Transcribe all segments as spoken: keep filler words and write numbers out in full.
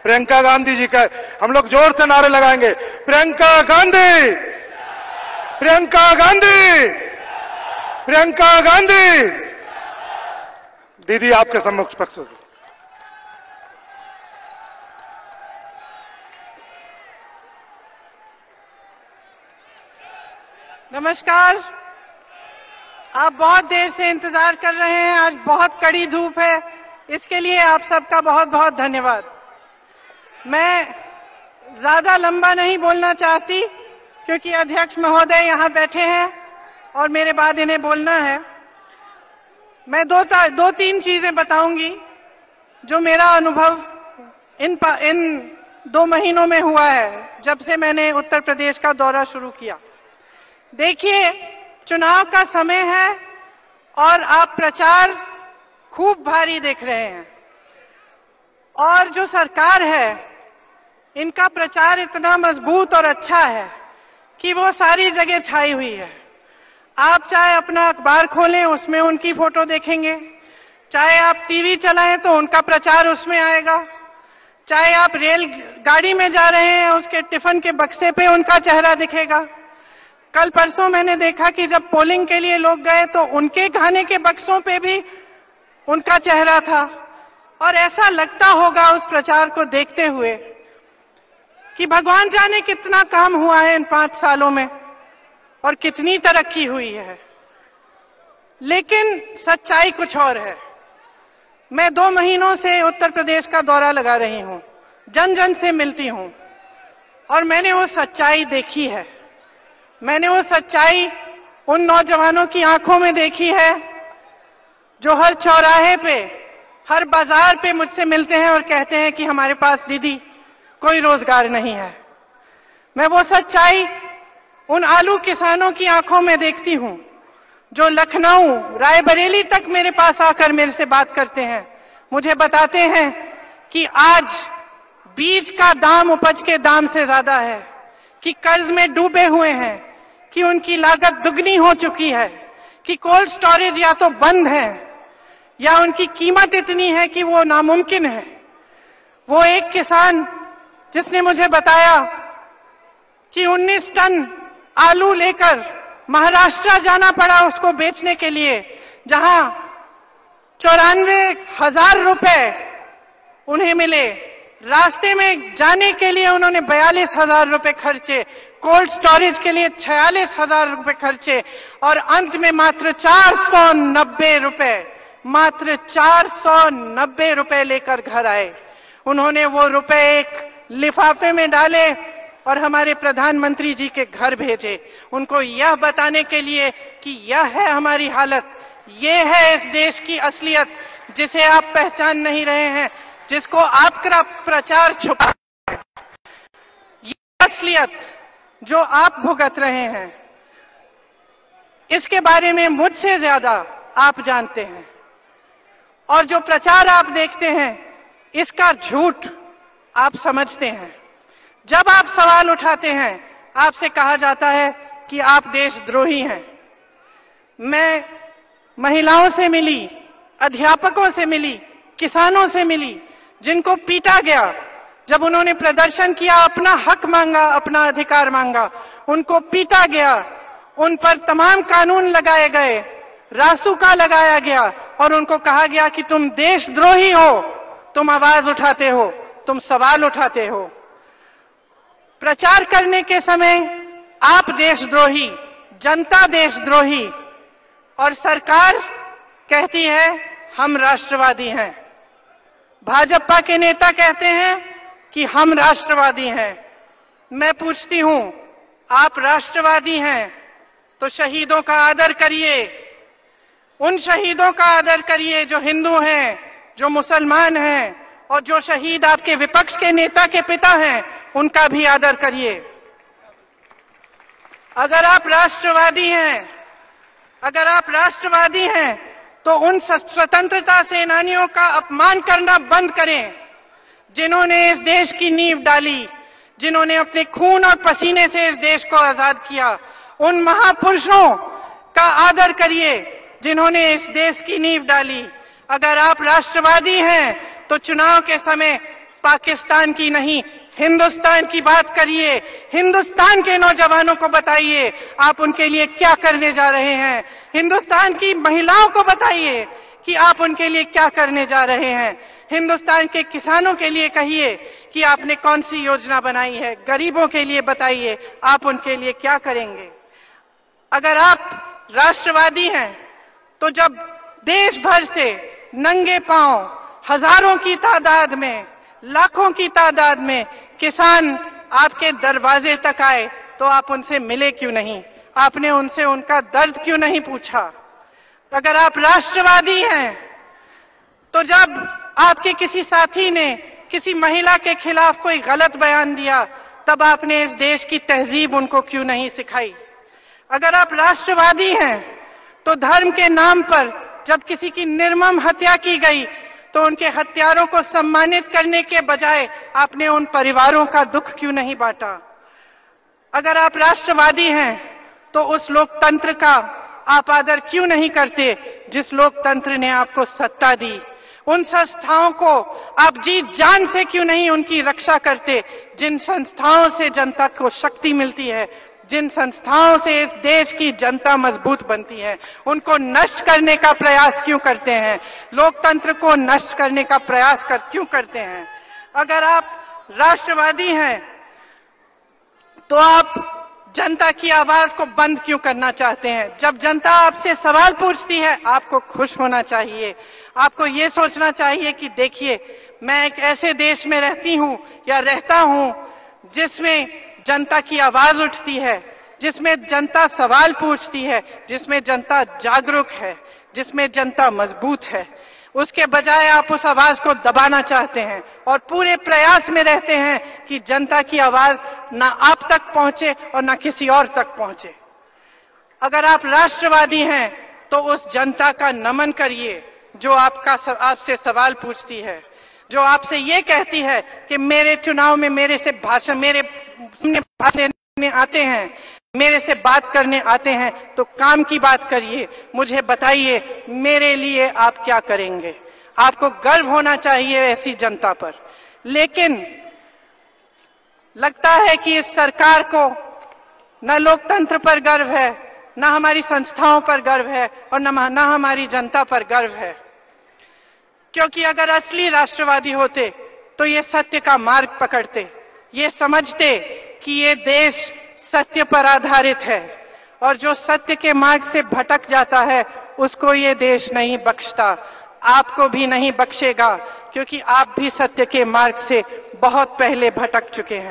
प्रियंका गांधी जी का हम लोग जोर से नारे लगाएंगे, प्रियंका गांधी, प्रियंका गांधी, प्रियंका गांधी। दीदी आपके सम्मुख पक्ष से। नमस्कार। आप बहुत देर से इंतजार कर रहे हैं, आज बहुत कड़ी धूप है, इसके लिए आप सबका बहुत बहुत धन्यवाद। मैं ज्यादा लंबा नहीं बोलना चाहती क्योंकि अध्यक्ष महोदय यहां बैठे हैं और मेरे बाद इन्हें बोलना है। मैं दो दो तीन चीजें बताऊंगी जो मेरा अनुभव इन इन दो महीनों में हुआ है जब से मैंने उत्तर प्रदेश का दौरा शुरू किया। देखिए, चुनाव का समय है और आप प्रचार खूब भारी देख रहे हैं और जो सरकार है इनका प्रचार इतना मजबूत और अच्छा है कि वो सारी जगह छाई हुई है। आप चाहे अपना अखबार खोलें उसमें उनकी फोटो देखेंगे, चाहे आप टीवी चलाएं तो उनका प्रचार उसमें आएगा, चाहे आप रेल गाड़ी में जा रहे हैं उसके टिफिन के बक्से पे उनका चेहरा दिखेगा। कल परसों मैंने देखा कि जब पोलिंग के लिए लोग गए तो उनके खाने के बक्सों पे भी उनका चेहरा था। और ऐसा लगता होगा उस प्रचार को देखते हुए कि भगवान जाने कितना काम हुआ है इन पांच सालों में और कितनी तरक्की हुई है। लेकिन सच्चाई कुछ और है। मैं दो महीनों से उत्तर प्रदेश का दौरा लगा रही हूं, जन जन से मिलती हूं और मैंने वो सच्चाई देखी है। मैंने वो सच्चाई उन नौजवानों की आंखों में देखी है जो हर चौराहे पे, हर बाजार पे मुझसे मिलते हैं और कहते हैं कि हमारे पास दीदी कोई रोजगार नहीं है। मैं वो सच्चाई उन आलू किसानों की आंखों में देखती हूं जो लखनऊ, रायबरेली तक मेरे पास आकर मेरे से बात करते हैं, मुझे बताते हैं कि आज बीज का दाम उपज के दाम से ज्यादा है, कि कर्ज में डूबे हुए हैं, कि उनकी लागत दुगनी हो चुकी है, कि कोल्ड स्टोरेज या तो बंद है या उनकी कीमत इतनी है कि वो नामुमकिन है। वो एक किसान जिसने मुझे बताया कि उन्नीस टन आलू लेकर महाराष्ट्र जाना पड़ा उसको बेचने के लिए, जहां चौरानवे हजार रुपए उन्हें मिले। रास्ते में जाने के लिए उन्होंने बयालीस हजार रुपए खर्चे, कोल्ड स्टोरेज के लिए छियालीस हजार रुपए खर्चे और अंत में मात्र चार सौ नब्बे रुपए मात्र चार सौ नब्बे रुपए लेकर घर आए। उन्होंने वो रुपए एक लिफाफे में डाले और हमारे प्रधानमंत्री जी के घर भेजे, उनको यह बताने के लिए कि यह है हमारी हालत, ये है इस देश की असलियत जिसे आप पहचान नहीं रहे हैं, जिसको आपका प्रचार छुपा। ये असलियत जो आप भुगत रहे हैं इसके बारे में मुझसे ज्यादा आप जानते हैं और जो प्रचार आप देखते हैं इसका झूठ आप समझते हैं। जब आप सवाल उठाते हैं आपसे कहा जाता है कि आप देशद्रोही हैं। मैं महिलाओं से मिली, अध्यापकों से मिली, किसानों से मिली जिनको पीटा गया जब उन्होंने प्रदर्शन किया, अपना हक मांगा, अपना अधिकार मांगा, उनको पीटा गया, उन पर तमाम कानून लगाए गए, रासुका लगाया गया और उनको कहा गया कि तुम देशद्रोही हो, तुम आवाज उठाते हो, तुम सवाल उठाते हो। प्रचार करने के समय आप देशद्रोही, जनता देशद्रोही और सरकार कहती है हम राष्ट्रवादी हैं। भाजपा के नेता कहते हैं कि हम राष्ट्रवादी हैं। मैं पूछती हूं, आप राष्ट्रवादी हैं तो शहीदों का आदर करिए, उन शहीदों का आदर करिए जो हिंदू हैं, जो मुसलमान हैं और जो शहीद आपके विपक्ष के नेता के पिता हैं उनका भी आदर करिए। अगर आप राष्ट्रवादी हैं, अगर आप राष्ट्रवादी हैं तो उन स्वतंत्रता सेनानियों का अपमान करना बंद करें जिन्होंने इस देश की नींव डाली, जिन्होंने अपने खून और पसीने से इस देश को आजाद किया। उन महापुरुषों का आदर करिए जिन्होंने इस देश की नींव डाली। अगर आप राष्ट्रवादी हैं तो चुनाव के समय पाकिस्तान की नहीं, हिंदुस्तान की बात करिए। हिंदुस्तान के नौजवानों को बताइए आप उनके लिए क्या करने जा रहे हैं। हिंदुस्तान की महिलाओं को बताइए कि आप उनके लिए क्या करने जा रहे हैं। हिंदुस्तान के किसानों के लिए कहिए कि आपने कौन सी योजना बनाई है। गरीबों के लिए बताइए आप उनके लिए क्या करेंगे। अगर आप राष्ट्रवादी हैं तो जब देश भर से नंगे पांव हजारों की तादाद में, लाखों की तादाद में किसान आपके दरवाजे तक आए तो आप उनसे मिले क्यों नहीं? आपने उनसे उनका दर्द क्यों नहीं पूछा? अगर आप राष्ट्रवादी हैं तो जब आपके किसी साथी ने किसी महिला के खिलाफ कोई गलत बयान दिया तब आपने इस देश की तहजीब उनको क्यों नहीं सिखाई? अगर आप राष्ट्रवादी हैं तो धर्म के नाम पर जब किसी की निर्मम हत्या की गई तो उनके हत्यारों को सम्मानित करने के बजाय आपने उन परिवारों का दुख क्यों नहीं बांटा? अगर आप राष्ट्रवादी हैं तो उस लोकतंत्र का आप आदर क्यों नहीं करते जिस लोकतंत्र ने आपको सत्ता दी? उन संस्थाओं को आप जी जान से क्यों नहीं उनकी रक्षा करते जिन संस्थाओं से जनता को शक्ति मिलती है, जिन संस्थाओं से इस देश की जनता मजबूत बनती है? उनको नष्ट करने का प्रयास क्यों करते हैं? लोकतंत्र को नष्ट करने का प्रयास कर क्यों करते हैं? अगर आप राष्ट्रवादी हैं तो आप जनता की आवाज को बंद क्यों करना चाहते हैं? जब जनता आपसे सवाल पूछती है आपको खुश होना चाहिए। आपको ये सोचना चाहिए कि देखिए मैं एक ऐसे देश में रहती हूं या रहता हूं जिसमें जनता की आवाज उठती है, जिसमें जनता सवाल पूछती है, जिसमें जनता जागरूक है, जिसमें जनता मजबूत है। उसके बजाय आप उस आवाज को दबाना चाहते हैं और पूरे प्रयास में रहते हैं कि जनता की आवाज ना आप तक पहुंचे और ना किसी और तक पहुंचे। अगर आप राष्ट्रवादी हैं तो उस जनता का नमन करिए जो आपका आपसे सवाल पूछती है, जो आपसे ये कहती है कि मेरे चुनाव में मेरे से भाषण मेरे भाषण लेने आते हैं, मेरे से बात करने आते हैं तो काम की बात करिए। मुझे बताइए मेरे लिए आप क्या करेंगे? आपको गर्व होना चाहिए ऐसी जनता पर। लेकिन लगता है कि इस सरकार को न लोकतंत्र पर गर्व है, न हमारी संस्थाओं पर गर्व है और न, न हमारी जनता पर गर्व है। क्योंकि अगर असली राष्ट्रवादी होते तो ये सत्य का मार्ग पकड़ते, ये समझते कि ये देश सत्य पर आधारित है और जो सत्य के मार्ग से भटक जाता है उसको ये देश नहीं बख्शता। आपको भी नहीं बख्शेगा क्योंकि आप भी सत्य के मार्ग से बहुत पहले भटक चुके हैं।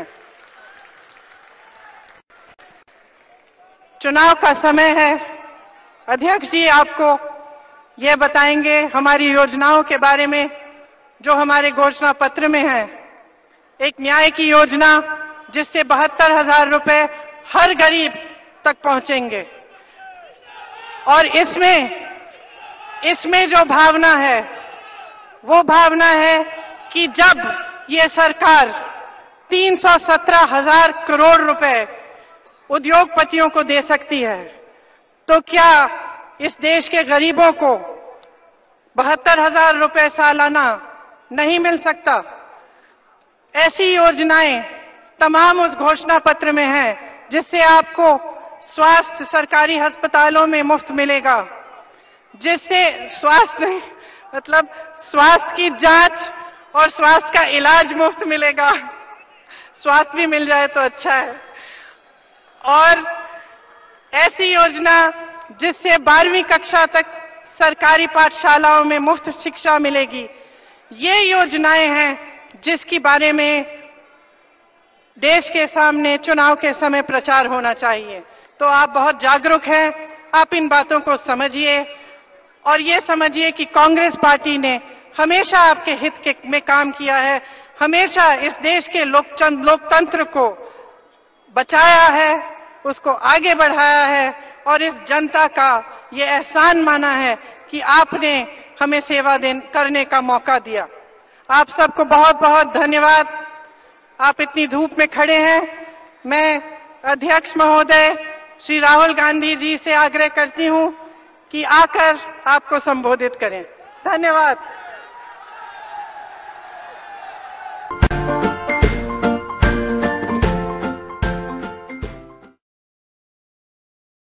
चुनाव का समय है। अध्यक्ष जी आपको ये बताएंगे हमारी योजनाओं के बारे में जो हमारे घोषणा पत्र में है। एक न्याय की योजना जिससे बहत्तर हजार रुपए हर गरीब तक पहुंचेंगे और इसमें इसमें जो भावना है वो भावना है कि जब ये सरकार तीन सौ सत्रह हजार करोड़ रुपए उद्योगपतियों को दे सकती है तो क्या इस देश के गरीबों को बहत्तर हजार रुपए सालाना नहीं मिल सकता? ऐसी योजनाएं तमाम उस घोषणा पत्र में हैं जिससे आपको स्वास्थ्य सरकारी अस्पतालों में मुफ्त मिलेगा, जिससे स्वास्थ्य नहीं मतलब स्वास्थ्य की जांच और स्वास्थ्य का इलाज मुफ्त मिलेगा। स्वास्थ्य भी मिल जाए तो अच्छा है। और ऐसी योजना जिससे बारहवीं कक्षा तक सरकारी पाठशालाओं में मुफ्त शिक्षा मिलेगी। ये योजनाएं हैं जिसके बारे में देश के सामने चुनाव के समय प्रचार होना चाहिए। तो आप बहुत जागरूक हैं, आप इन बातों को समझिए और ये समझिए कि कांग्रेस पार्टी ने हमेशा आपके हित के में काम किया है, हमेशा इस देश के लोकतंत्र को बचाया है, उसको आगे बढ़ाया है और इस जनता का ये एहसान माना है कि आपने हमें सेवा दे करने का मौका दिया। आप सबको बहुत बहुत धन्यवाद। आप इतनी धूप में खड़े हैं। मैं अध्यक्ष महोदय श्री राहुल गांधी जी से आग्रह करती हूं कि आकर आपको संबोधित करें। धन्यवाद।